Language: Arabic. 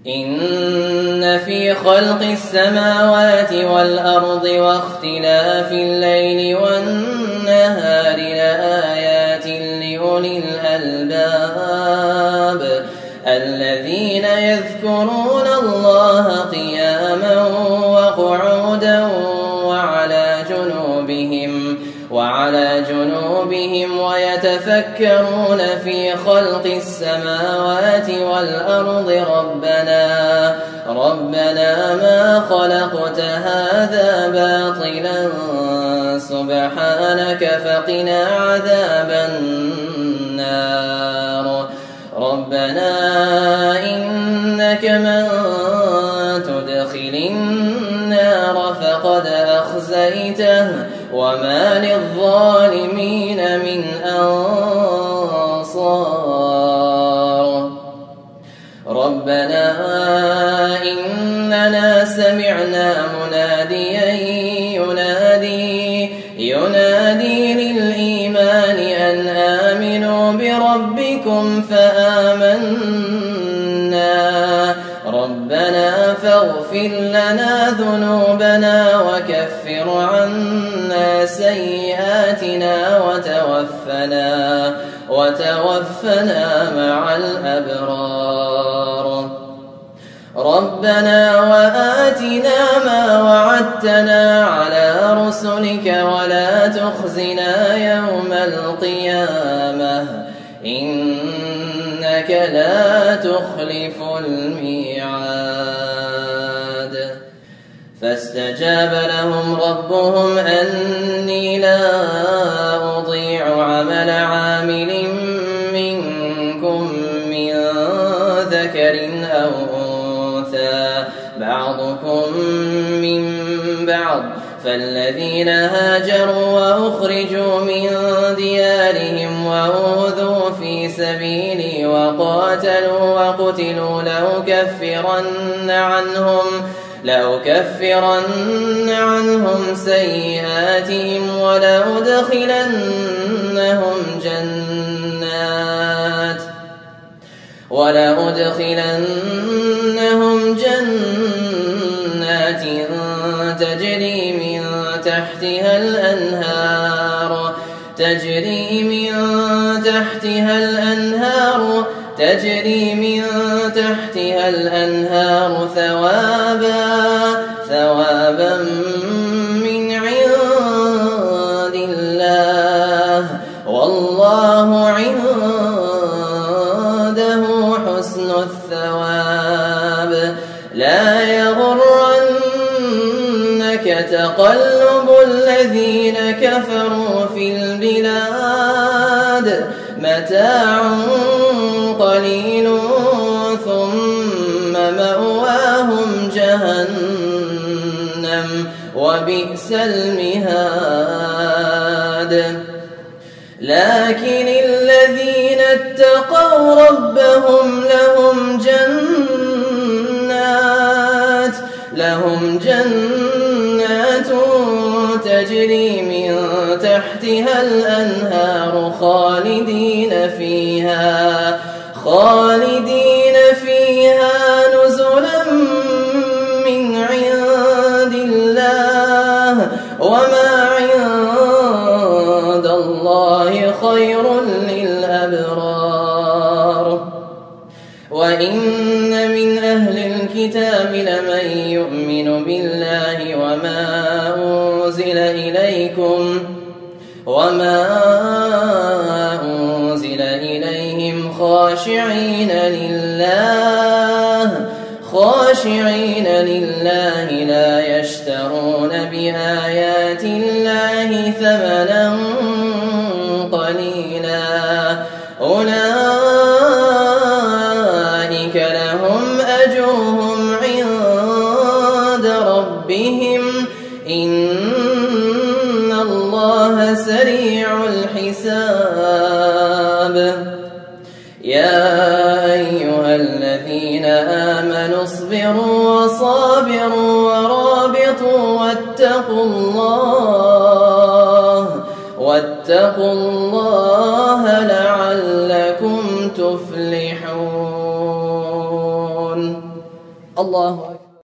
إن في خلق السماوات والأرض واختلاف الليل والنهار لآيات لأولي الألباب الذين يذكرون الله قياما وقعودا وعلى جنوبهم ويتفكرون في خلق السماوات والأرض ربنا ما خلقت هذا باطلا سبحانك فقنا عذاب النار ربنا إنك من تدخل النار فقد أخزيته وما للظالمين من أنصار ربنا إننا سمعنا مناديا ينادي للإيمان أن آمنوا بربكم فآمنا ربنا فاغفر لنا ذنوبنا وكفر عنا سيئاتنا وتوفنا مع الأبرار ربنا وآتنا ما وعدتنا على رسلك ولا تخزنا يوم القيامة إنك لا تخلف الميعاد فاستجاب لهم ربهم أني لا أضيع عمل عامل منكم من ذكر أو أنثى بعضكم من بعض فالذين هاجروا وأخرجوا من ديارهم وأوذوا في سبيلي وقتلوا لأكفرن عنهم سيئاتهم ولأدخلنهم جنات تجري من تحتها الأنهار ثوابا من عند الله والله عنده حسن الثواب لا يغرنك تقلب الذين كفروا في البلاد متاع قليل ثم مأواهم جهنم وبئس المهاد لكن الذين اتقوا ربهم لهم جنات تجري من تحتها الأنهار خالدين فيها نزلا من عند الله وما عند الله خير للأبرار وإن من أهل الكتاب لمن يؤمن بالله وما أنزل إليهم خاشعين لله لا يشترون بآيات الله ثمنا قليلا أولئك لهم أجرهم عند ربهم إن الله سريع الحساب يا أيها الذين آمنوا اصبروا وصابروا ورابطوا واتقوا الله لعلكم تفلحون الله أكبر.